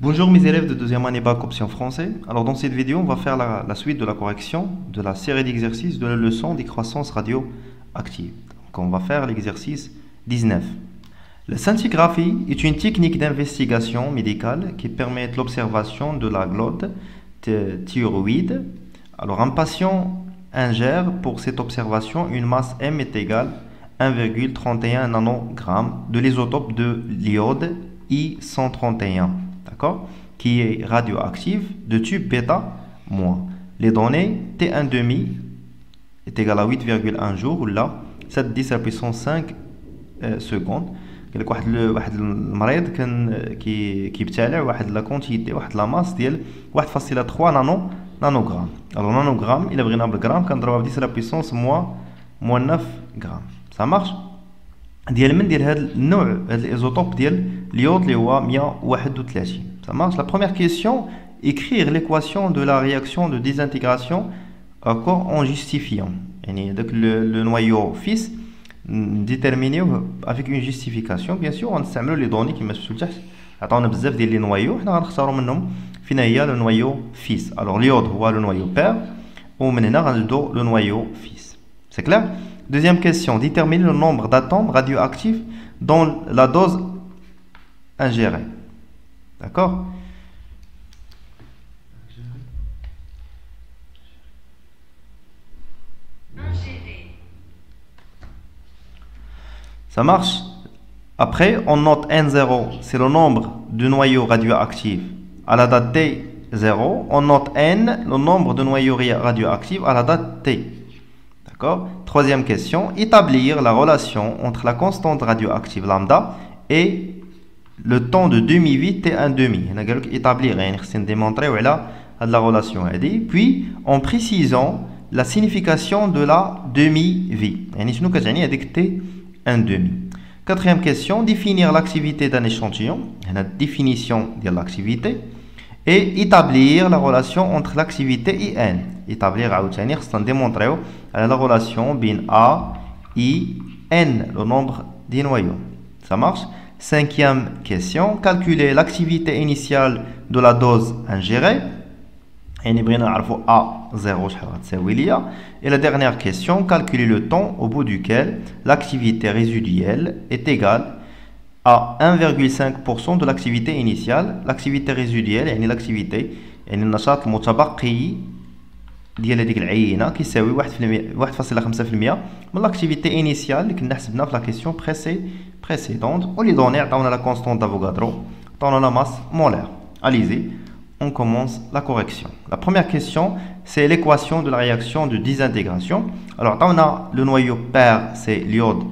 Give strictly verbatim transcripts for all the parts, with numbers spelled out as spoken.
Bonjour mes élèves de deuxième année bac option français. Alors dans cette vidéo, on va faire la, la suite de la correction de la série d'exercices de la leçon des croissances radioactives. Donc on va faire l'exercice dix-neuf. La scintigraphie est une technique d'investigation médicale qui permet l'observation de la glotte thyroïde. Alors un patient ingère pour cette observation une masse M est égale à un virgule trente et un nanogramme de l'isotope de l'iode I cent trente et un. D'accord, qui est radioactive de type bêta moins. Les données T un demi est égal à huit virgule un jours ou là sept dix à la puissance cinq euh, secondes. قال لك واحد واحد المريض كان كي كيبتلع واحد لا كونتيتي واحد لا ماس ديال واحد فاصلة ثلاثة نانو نانوغرام. الوغ نانوغرام الا بغينا بالغرام كنضربها ب عشرة على بيسونس موان موان تسعة غرام. سا مارش ديال من ديال هذا النوع هذا الايزوتوب ديال اليود اللي هو مية وواحد وثلاثين. Ça marche. La première question, écrire l'équation de la réaction de désintégration en justifiant. Donc le, le noyau fils déterminé avec une justification. Bien sûr, on utilise les données qui sont تحت. عطاونا بزاف ديال لي نوايو حنا غنختاروا منهم فين هي le noyau fils. Alors l'iode هو le noyau père ومن هنا غنبداو le noyau fils. C'est clair? Deuxième question, déterminer le nombre d'atomes radioactifs dans la dose ingérée. D'accord? Ça marche. Après, on note N zéro, c'est le nombre de noyaux radioactifs à la date T zéro. On note N, le nombre de noyaux radioactifs à la date T. D'accord? Troisième question, établir la relation entre la constante radioactive lambda et le temps de demi-vie T un demi. On a établir, on a démontré la relation. Puis, en précisant la signification de la demi-vie. On a T un demi. Quatrième question, définir l'activité d'un échantillon. On a définition de l'activité. Et établir la relation entre l'activité et N. Établir, on a démontré la relation bien A, I, N, le nombre des noyaux. Ça marche? Cinquième question, calculer l'activité initiale de la dose ingérée. Et A zéro. Et la dernière question, calculer le temps au bout duquel l'activité résiduelle est égale à un virgule cinq pour cent de l'activité initiale. L'activité résiduelle, يعني l'activité يعني النشاط المتبقي ديال هذيك العينه كيساوي واحد فاصلة خمسة بالمئة من l'activité initiale اللي كنا حسبنا في la question précédente. On les données عطاونا la constante d'Avogadro, عطاونا la masse molaire. Allez-y, on commence la correction. La première question, c'est l'équation de la réaction de désintégration. Alors, on a le noyau père, c'est l'iode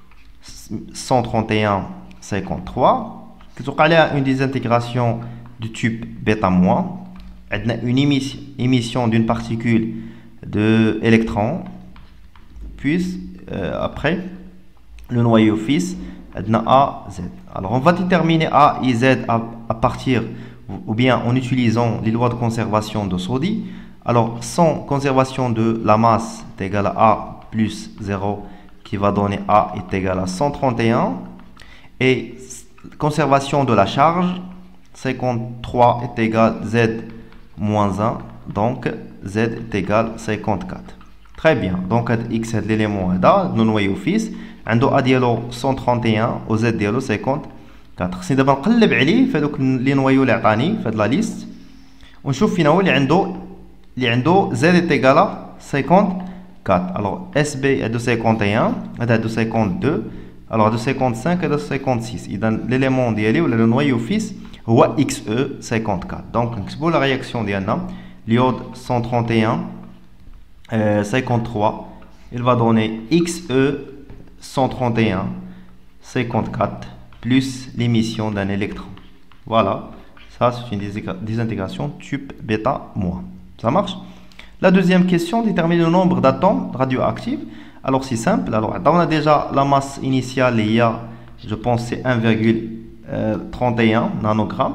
cent trente et un cinquante-trois. On a une désintégration du type bêta-. On a une émission d'une particule d'électrons. Puis, euh, après, le noyau fils, on a A, Z. Alors, on va déterminer A et Z à, à partir ou bien en utilisant les lois de conservation de Soddy. Alors, sans conservation de la masse est égal à A plus zéro, qui va donner A est égal à cent trente et un. Et conservation de la charge, cinquante-trois est égal à Z moins un. Donc, Z est égal à cinquante-quatre. Très bien. Donc, X est l'élément A, le noyau fils. عنده A ديالو cent trente et un و Z ديالو cinquante-quatre. سي دابا نقلب عليه في هذوك لي نوايو اللي عطاني في هاد لا ليست ونشوف فين هو اللي عنده اللي عنده Z est égal à cinquante-quatre. Alors S B est de cinquante et un, هذا عنده cinquante-deux, alors de cinquante-cinq et de cinquante-six. اذا l'élément ديالي ولا le noyau fils هو X E cinquante-quatre. Donc نكتبوا la réaction ديالنا l'iode cent trente et un euh, cinquante-trois, il va donner X E cent trente et un cinquante-quatre plus l'émission d'un électron. Voilà, ça c'est une désintégration type bêta moins. Ça marche? La deuxième question, déterminer le nombre d'atomes radioactifs. Alors c'est simple. Alors on a déjà la masse initiale, il y a, je pense c'est un virgule trente et un nanogramme.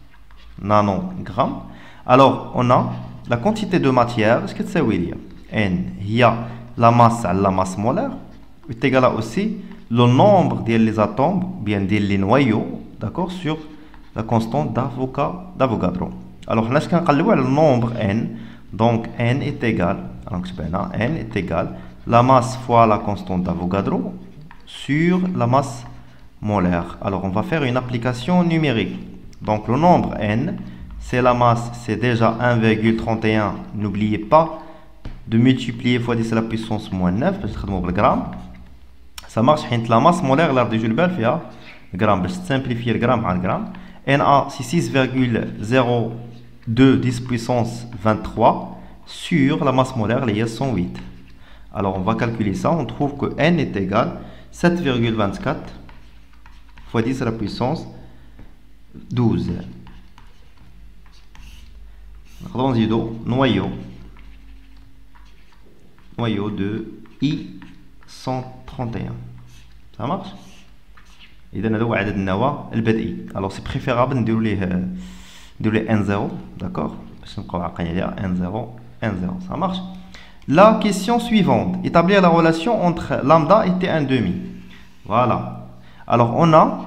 Nanogramme. Alors on a la quantité de matière. Qu'est-ce que ça veut dire? N. Il y a la masse à la masse molaire. est égal à aussi le nombre des atomes, bien des noyaux, d'accord, sur la constante d'Avogadro. Alors, là, je vais le nombre n. Donc, n est égal, n est égal la masse fois la constante d'Avogadro sur la masse molaire. Alors, on va faire une application numérique. Donc, le nombre n, c'est la masse, c'est déjà un virgule trente et un. N'oubliez pas de multiplier fois dix à la puissance moins neuf, parce que c'est le gramme. Ça marche, la masse molaire, l'art de Jules Bell, fait le gramme, pour simplifier le gramme par le gramme. Na, c'est six virgule zéro deux dix puissance vingt-trois sur la masse molaire, les cent huit. Alors, on va calculer ça. On trouve que n est égal à sept virgule vingt-quatre fois dix à la puissance douze. Noyau. Noyau de I cent trente et un. Ça marche? إذا هذا هو عدد النواة البدئي. Alors c'est préférable نديرو ليه نديرو ليه ان زيرو, d'accord, باش نبقاو عاقلين عليها ان زيرو ان زيرو. Ça marche? La question suivante, établir la relation entre lambda et t un demi. Voilà. Alors on a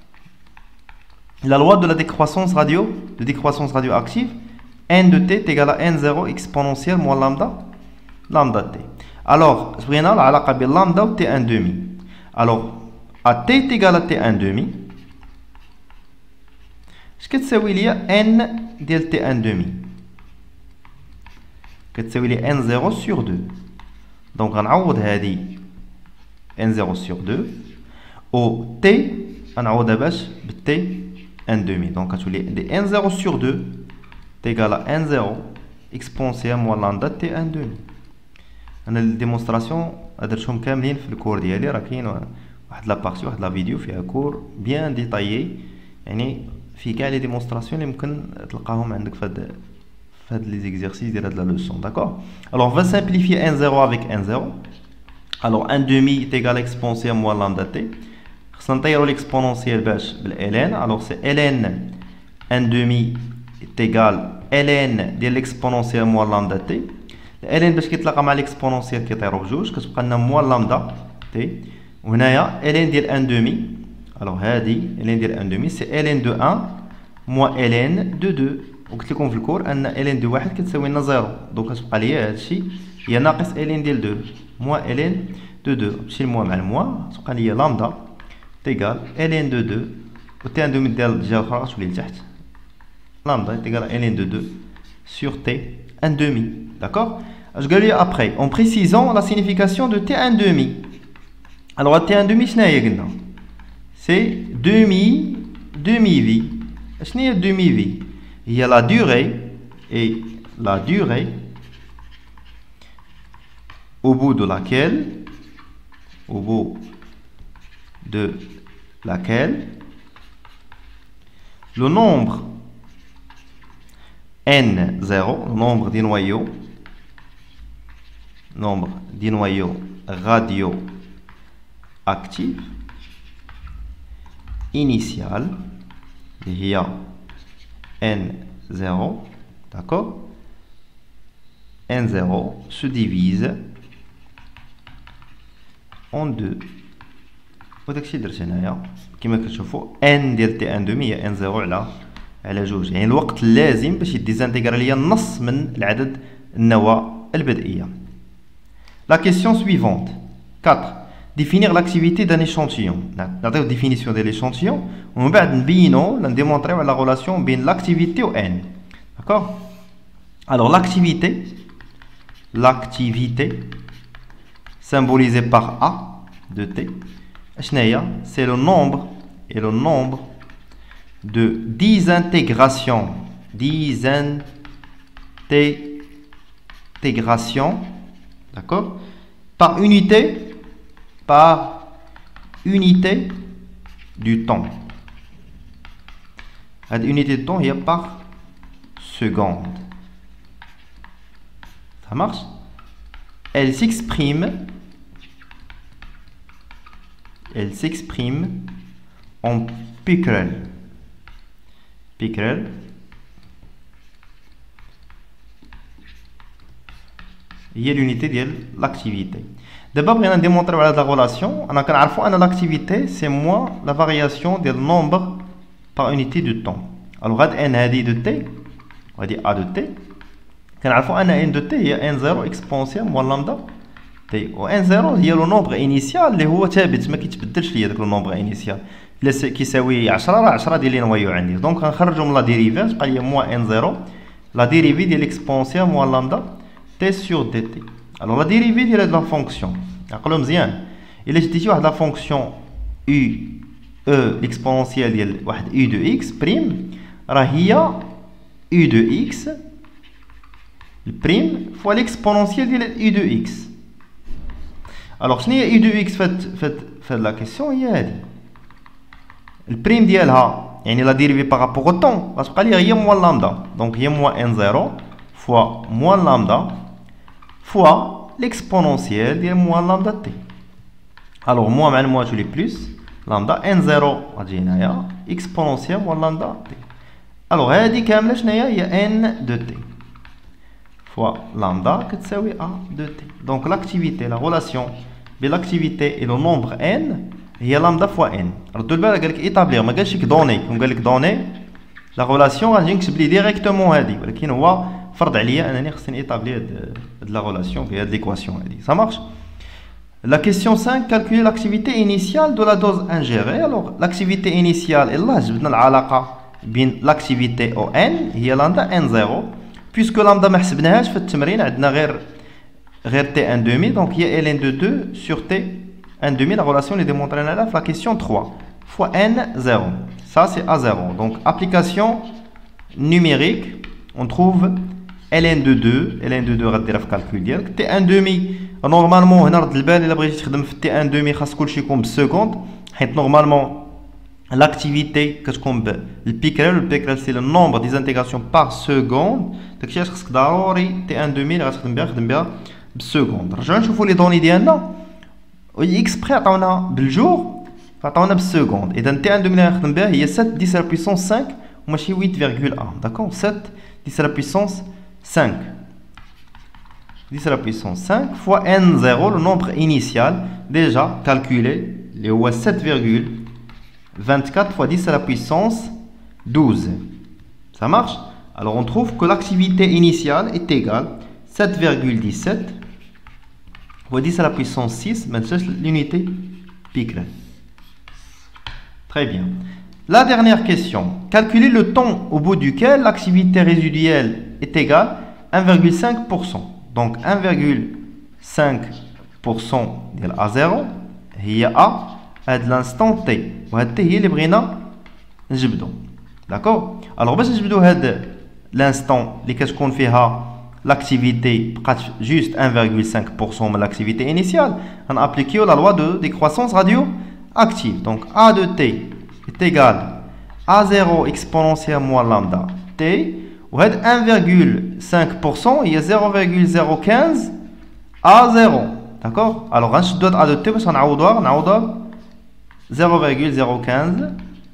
la loi de la décroissance radio, de décroissance radioactive, n de t est égal à n zéro exponentielle moins lambda, lambda t. Alors, je vais la علاقة بين lambda ou t un demi. Alors, à t est égal à t un demi, اش كتساوي ليا n ديال t un demi؟ كتساوي لي n zéro sur deux. دونك غنعوض هذه n zéro sur deux و t غنعوضها باش ب t un demi. دونك كتولي دي n zéro sur deux est égal à n zéro exponentielle moins lambda t un demi. انا الديمونستراسيون درتهم كاملين في الكور ديالي، راه كاين واحد لا بارتي واحد لا فيديو فيها كور بيان ديتايي، يعني في كاع لي ديمونستراسيون اللي ممكن تلقاهم عندك في هاد في هاد لي زيكزيرسيس ديال هاد لا لوسون. داكور. Alors on va simplifier n zéro avec n zéro. Alors un demi est égal à exponentielle moins lambda t. خصنا نطيروا l'exponentielle باش بالln. Alors c'est ln un demi est égal ln ديال l'exponentielle moins lambda t. ln باش كيتلاقى مع l'exponentielle كيطيروا بجوج كتبقى لنا moins lambda t. وهنايا ln ديال un demi. Alors هذه ln ديال un demi c'est ln de un moins ln de deux. وقلت لكم في الكور ان ln de واحد كتساوي لنا زيرو. دونك كتبقى ليا هادشي هي ناقص ln ديال deux moins ln de deux. نمشي الموا مع الموا تبقى ليا لامدا تيغال ln de deux و t un demi ديال الجهه الاخرى غتولي لتحت. lambda est égal à ln de deux sur t un demi. D'accord? Je vais lire après en précisant la signification de t un demi. Alors t un demi شنو هي قلنا؟ c'est demi demi vie. شنو هي demi vie؟ هي la durée et la durée au bout de laquelle au bout de laquelle le nombre n zéro, le nombre des noyaux, nombre des noyaux radioactifs initial, il y a n zéro, d'accord, n zéro se divise en deux. وداكشي درت هنايا كما كتشوفوا n ديال t un demi هي n zéro على على جوج، يعني الوقت اللازم باش يديزانتيغرا ليا النص من العدد النواة البدئية. La question suivante. quatre. Définir l'activité d'un échantillon. نعطيو définition de l'échantillon ومن بعد نبينو نديمونطريو la relation بين l'activité و n. D'accord? Alors l'activité l'activité symbolisée par A de t, c'est le nombre et le nombre de désintégration désintégration, d'accord, par unité par unité du temps. L'unité de temps est par seconde. Ça marche? Elle s'exprime elle s'exprime en picrel. Picrel هي l'unité de l'activité. D'abord, on a démontré la relation. On a compris que l'activité, c'est moins la variation du nombre par unité de temps. Alors هاد n هادي de t وهادي a de t كنعرفوا ان n de t هي n zéro exponentielle moins lambda t و n zéro هي لو نومبر انيسيال اللي هو ثابت ما كيتبدلش ليا داك لو نومبر انيسيال الا كيساوي عشرة راه عشرة ديال لي نوايو عندي دونك غنخرجوا من لا ديريفي تبقى لي موان n zéro لا ديريفي ديال اكسبونسيال موان لامدا t sur dt. alors لا ديريفي ديال هاد لا فونكسيون عقلوا مزيان الا شديتي واحد لا فونكسيون u e اكسبونسيال ديال واحد u de x بريم راه هي u de x البريم فوا ليكسبونونسيال ديال u de x. alors شنو هي u de x فهاد فهاد فهاد لا كيسيون هي هادي البريم ديالها يعني لا ديريفي بارابور او طون غتبقى لي هي موان لامدا دونك هي موان n zéro فوا موان لامدا فوا ليكسبونونسيال ديال موان لامدا تي. alors موان مع الموان تولي بلس لامدا n zéro غتجي هنايا اكسبونونسيال موان لامدا تي. alors هادي كامله شناهي هي n de t fois lambda كتساوي a de t. donc l'activité la relation بين l'activité et le nombre n هي lambda fois n. ردوا البال قال لك ايطابليغ ما قالش لك دوني كون قال لك دوني لا ريلاسيون غنجي نكتب لي ديريكتومون هادي ولكن هو فرض عليا انني خصني ايطابلي هاد لا ريلاسيون في هاد ليكواسيون هادي. ça marche. La question cinq, calculer l'activité initiale de la dose ingérée. Alors, l'activité initiale, et là, je vais donner l'activité au n, هي lambda n zéro, puisque lambda ما حسبناهاش في التمرين عندنا غير غير t un demi, donc il y a ln de deux sur t un demi, la relation est démontrée là, la question trois, fois n zéro. Ça, c'est a zéro. Donc, application numérique, on trouve ln de deux, ln de deux, غديرها في calcul ديالك, t un demi. نورمالمون هنا رد البال الا بغيتي تخدم في تي ان دومي خاص كلشي يكون بالسكوند حيت نورمالمون لاكتيفيتي كتكون بالبيكرال والبيكرال سي لو نومبر دي زانتيغراسيون بار سكوند داكشي علاش خاصك ضروري تي ان دومي اللي غتخدم بها خدم بها بالسكوند. رجعوا نشوفوا لي دوني ديالنا اكسبري عطاونا بالجور فعطاونا بالسكوند اذا تي ان دومي اللي غنخدم بها هي سبعة دix à la puissance cinq وماشي huit virgule un. داكور سبعة dix à la puissance cinq dix à la puissance cinq fois n zéro, le nombre initial déjà calculé, il est sept virgule vingt-quatre fois dix à la puissance douze. Ça marche? Alors on trouve que l'activité initiale est égale sept virgule dix-sept fois dix à la puissance six, maintenant l'unité picrale. Très bien. La dernière question. Calculer le temps au bout duquel l'activité résiduelle est égale à un virgule cinq pour cent. Donc un virgule cinq pour cent de A zéro هي A à l'instant T وهاد T هي اللي بغينا نجبدو. داكور. alors باش نجبدو هاد l'instant اللي كتكون فيها l'activité بقات juste un virgule cinq pour cent من l'activité initiale غنابليكيو la loi de décroissance radioactive. donc A de T est égal à zéro exponentielle moins lambda T وهاد un virgule cinq pour cent هي zéro virgule zéro quinze A zéro. داكور. alors غنشدو هاد A de T باش غنعوضوها غنعوضوها zéro virgule zéro quinze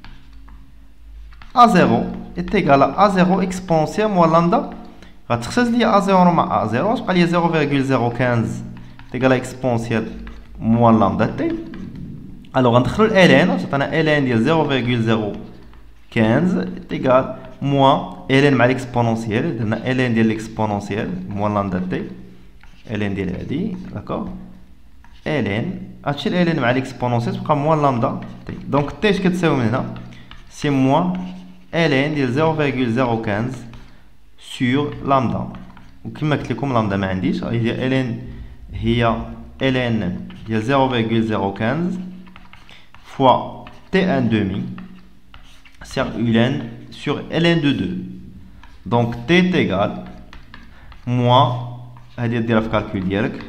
A zéro est égal à A zéro exponentielle moins lambda غتخصص لي A zéro مع A zéro غتبقى لي zéro virgule zéro quinze est égal à exponentielle moins lambda T. alors غندخلو ال n تعطينا ال n ديال zéro virgule zéro quinze est égal moins ln مع l'exponentielle درنا ln ديال l'exponentielle moins lambda t ln ديال هادي داكور ln هادشي ln مع l'exponentielle تبقى moins lambda t. دونك t اش كتساوي من هنا سي moins ln ديال zéro virgule zéro quinze sur lambda وكما قلت لكم lambda ما عنديش هي ln هي ln ديال zéro virgule zéro quinze fois t un demi sur ln sur ln de deux. donc t est égal moins هادي ديرها في calcul ديالك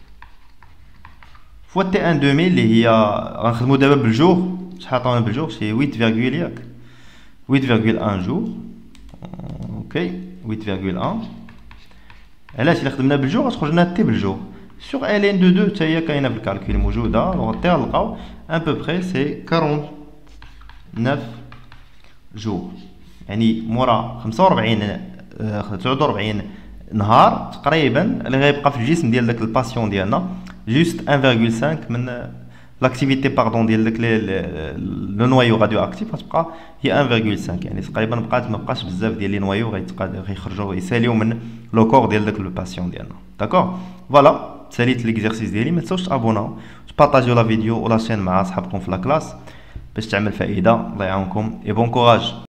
fois t un demi اللي هي غنخدمو دابا بالجور شحال عطاونا بالجور شي huit virgule ياك huit virgule un jour. اوكي huit virgule un علاش الا خدمنا بالجور غتخرج لنا تي بالجور sur ln de deux حتى هي كاينه في الكالكول موجوده دونك تي غنلقاو ان بو بري سي quarante-neuf جور يعني مورا خمسة وربعين تسعة وربعين نهار تقريبا اللي غيبقى في الجسم ديال داك الباسيون ديالنا جوست un virgule cinq من l'activité pardon ديال داك لو نوايو راديو اكتيف غتبقى هي واحد فاصلة خمسة، يعني تقريبا بقات ما بقاش بزاف ديال لي نوايو غيخرجوا يساليو من لو كور ديال داك لو باسيون ديالنا. داكور فوالا ساليت ليكزارسيس ديالي. ما تنساوش تابوناو تبارطاجيو لا فيديو ولا شين مع صحابكم في لا كلاس باش تعمل فائده. الله يعاونكم اي بون كوراج.